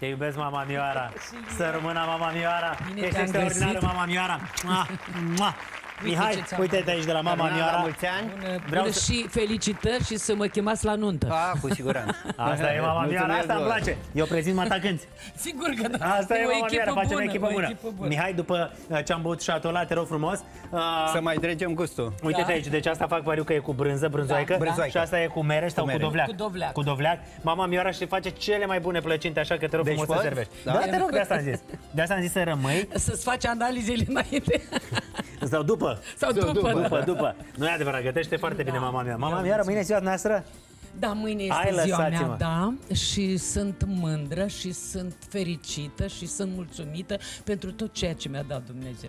Te iubesc, mama Mioara. Să rămână, mama Mioara. Bine Ești te-am extraordinară, găsit. mama Mioara. Mua, mua. Mihai, ce ți-am uite-te aici de la mama La Mioara. mulți ani. Bună și felicitări și să mă chemați la nuntă. Cu siguranță. Asta e mama Mioara, asta îmi place. Eu prezint atacânți. Sigur că da. Asta e o mama Mioara, facem echipă o bună. echipă bună. Mihai, după ce am băut șatola, te rog frumos. Să mai dregem gustul. Uite-te Da. aici, deci asta fac pariu că e cu brânză, brânzoaică, Da, brânzoaică. și asta e cu mere sau cu mere. dovleac. Cu dovleac. Cu dovleac. Mama Mioara și face cele mai bune plăcinte, așa că te rog Deci frumos să pot? servești. Da? Da, te rog, de asta am zis. De asta am zis să rămâi Să-ți faci analizele înainte. sau după. Sau după. După. Nu e adevărat, gătește foarte bine mama mea. Mama Eu Mioara, mâine e ziua noastră? Da, mâine Hai, este ziua lăsați-mă. mea, da, și sunt mândră și sunt fericită și sunt mulțumită pentru tot ceea ce mi-a dat Dumnezeu.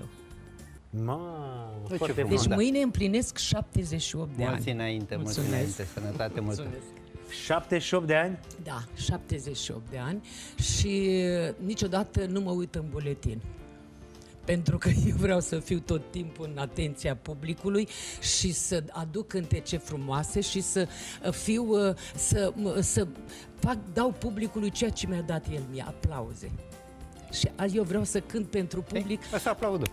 Mamă, ce foarte frumos. Deci bun. mâine împlinesc 78 de ani. Mulți înainte, mulți Mulțumesc. înainte. Sănătate multă. Mulțumesc. 78 de ani? Da, 78 de ani și niciodată nu mă uit în buletin. Pentru că eu vreau să fiu tot timpul în atenția publicului și să aduc cântece frumoase și să fiu, să dau publicului ceea ce mi-a dat el mie, aplauze. Și azi eu vreau să cânt pentru public. Asta aplaudă.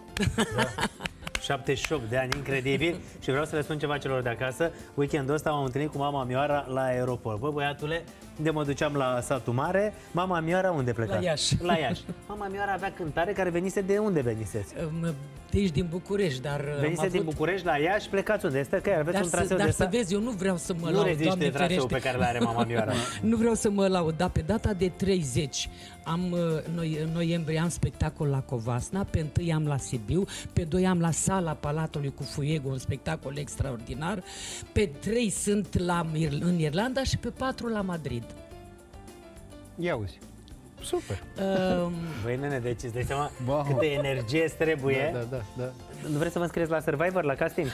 78 de ani, incredibil. Și vreau să le spun ceva celor de acasă. Weekendul ăsta m-am întâlnit cu mama Mioara la aeroport. Bă, băiatule, unde mă duceam la satul mare, mama Mioara unde pleca? La Iași. La Iași. Mama Mioara avea cântare care venise de unde veniseți? De aici din București, dar Venise din București la Iași, plecați unde? Este că aveți un traseu de dar ăsta? să vezi, eu nu vreau să mă Nu laud, reziste Doamne traseul ferește. pe care l-are mama Mioara. Nu vreau să mă laud, dar pe data de 30 în noiembrie am spectacol la Covasna, pe 1 am la Sibiu, pe 2 am la Sala Palatului cu Fuego, un spectacol extraordinar, pe 3 sunt în Irlanda și pe 4 la Madrid. Ia uzi. Super. Băi, nene, deci îți dai seama Wow. câtă energie îți trebuie? Da. Nu vreți să vă înscrieți la Survivor, la casting?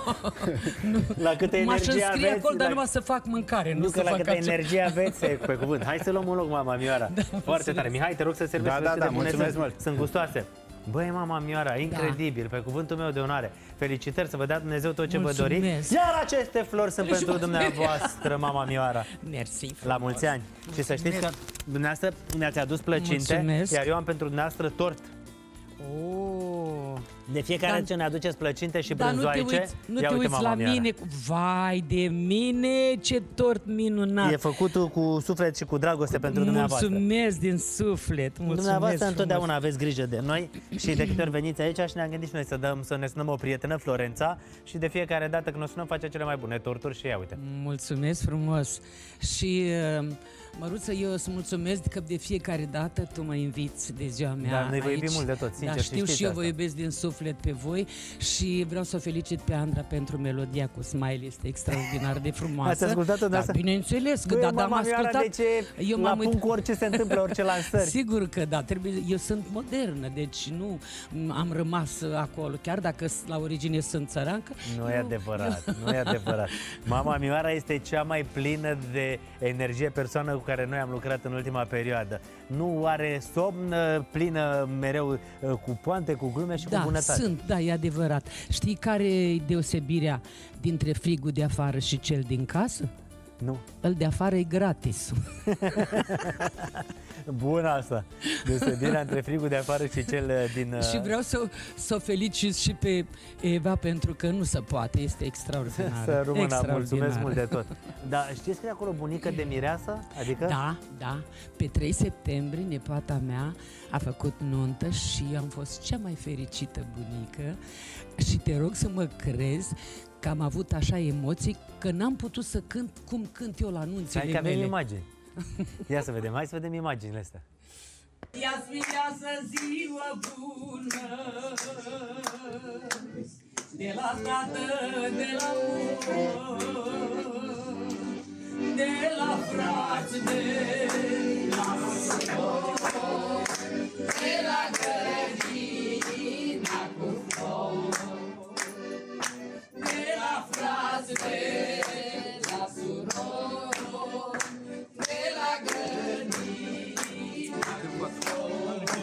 La câtă M-aș energie înscrie aveți? acolo, dar la... numai să fac mâncare, nu Nu, să că la fac câtă altceva. energie aveți, pe cuvânt. Hai să luăm un loc, mama Mioara. Foarte tare. Mihai, te rog să servești. Da, să vezi cât de bune mulțumesc sunt. mult. Sunt gustoase. Băi, mama Mioara, incredibil, pe cuvântul meu de onoare. Felicitări, să vă dea Dumnezeu tot ce vă Mulțumesc. doriți. Iar aceste flori sunt pentru dumneavoastră, mama Mioara. Mersi. La mulți ani. Și să știți că dumneavoastră ne-ați adus plăcinte, Mulțumesc. iar eu am pentru dumneavoastră tort. Oh. De fiecare Dar- dată ce ne aduceți plăcinte și Dar nu te brânzoaice, uiți, nu ia te uite, uiți mama la Mioara. mine. Vai de mine, ce tort minunat. E făcut cu suflet și cu dragoste pentru dumneavoastră. Mulțumesc din suflet. Mulțumesc Dumneavoastră frumos. întotdeauna aveți grijă de noi și de câte ori veniți aici și ne-am gândit și noi să ne sunăm o prietenă, Florența, și de fiecare dată când o sunăm face cele mai bune torturi și ia uite. Mulțumesc frumos. Și Măruță, eu îți mulțumesc că de fiecare dată tu mă inviți de ziua mea. Dar noi vă aici. iubim mult de tot, sincer, Da, și știu știți și eu asta. vă iubesc din suflet pe voi și vreau să o felicit pe Andra pentru melodia cu Smile, este extraordinar de frumoasă. Ați ascultat-o Da, dumneavoastră? bineînțeles că Băi, da, dar am mama Mioara, ascultat. de ce Eu la m-am punct cu orice se întâmplă, orice lansări? Sigur că da, eu sunt modernă, deci nu am rămas acolo, chiar dacă la origine sunt țărancă. Nu e adevărat, nu e adevărat. Mama Mioara este cea mai plină de energie persoană cu care noi am lucrat în ultima perioadă. Nu are somn, plină mereu cu poante, cu glume și cu bunătate. Sunt, da, e adevărat. Știi care e deosebirea dintre frigul de afară și cel din casă? Nu. Îl de afară e gratis. Bună asta. Deosebirea între frigul de afară și cel din... Și vreau să o felicit și pe Eva pentru că nu se poate, este extraordinar. Să rămână, mulțumesc mult de tot. Dar știți că e acolo bunică de mireasă? Adică? Da, da. Pe 3 septembrie, nepoata mea a făcut nuntă și eu am fost cea mai fericită bunică și te rog să mă crezi că am avut așa emoții că n-am putut să cânt cum cânt eu la Hai nunțile că avem mele. imagini. Ia să vedem, hai să vedem imaginile astea. Ia-ți mireasă ziua bună de la tată, de la de la frați, de la sorori, de la găina cu flori, de la frați, de la surori, de la găina cu flori.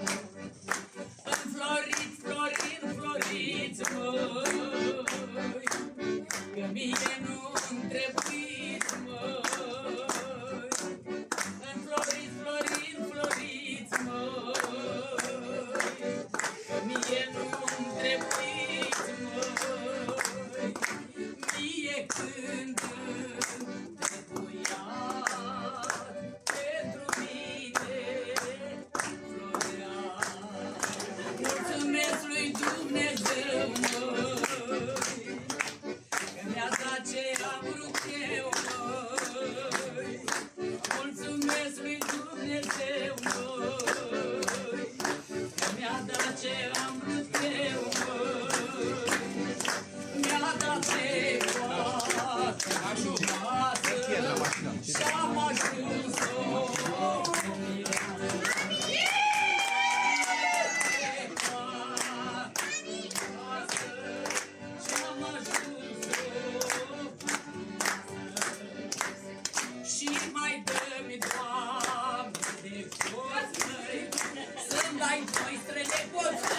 Înflorit, florit, floriți, măi, că mie nu-mi trebuiți, măi. Dumnezeu, măi, mi-a dat ce am vrut eu, măi, mi-a dat ce poate, și-am ajuns-o. Și mai dă-mi, Doamne, de poți, măi, să-mi dai 12 poți.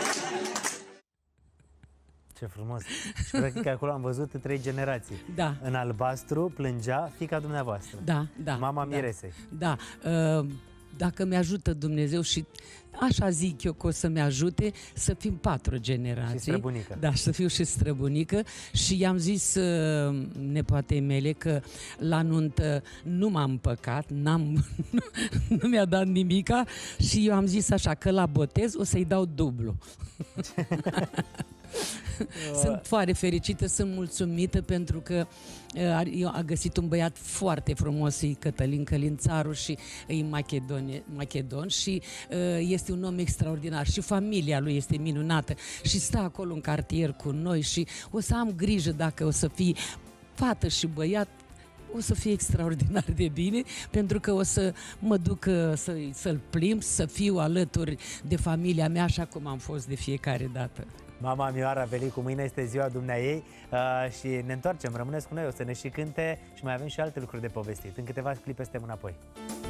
Ce frumos! Și practic acolo am văzut 3 generații. Da. În albastru plângea fiica dumneavoastră. Da, da. Mama Miresei. Da. Dacă mi-ajută Dumnezeu și așa zic eu că o să-mi ajute să fim 4 generații. Și străbunică. Da, să fiu și străbunică. Și i-am zis nepoatei mele că la nuntă nu m-am împăcat, nu mi-a dat nimica și eu am zis așa că la botez o să-i dau dublu. Sunt foarte fericită, sunt mulțumită pentru că a găsit un băiat foarte frumos, e Cătălin Călințaru și e macedon și este un om extraordinar și familia lui este minunată și stă acolo în cartier cu noi și o să am grijă dacă o să fii fată și băiat, o să fie extraordinar de bine, pentru că o să mă duc să-l plimb, să fiu alături de familia mea, așa cum am fost de fiecare dată. Mama Mioara Velicu, mâine este ziua dumneaei și ne întoarcem, rămâneți cu noi, o să ne și cânte și mai avem și alte lucruri de povestit. În câteva clipe suntem înapoi.